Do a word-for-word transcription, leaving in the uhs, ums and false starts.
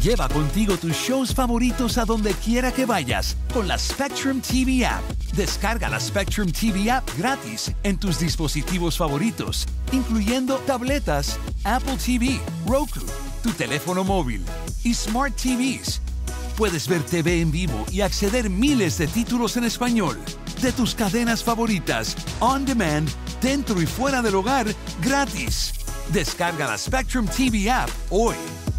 Lleva contigo tus shows favoritos a donde quiera que vayas con la Spectrum T V App. Descarga la Spectrum T V App gratis en tus dispositivos favoritos, incluyendo tabletas, Apple T V, Roku, tu teléfono móvil y Smart T Vs. Puedes ver T V en vivo y acceder miles de títulos en español de tus cadenas favoritas, on demand, dentro y fuera del hogar, gratis. Descarga la Spectrum T V App hoy.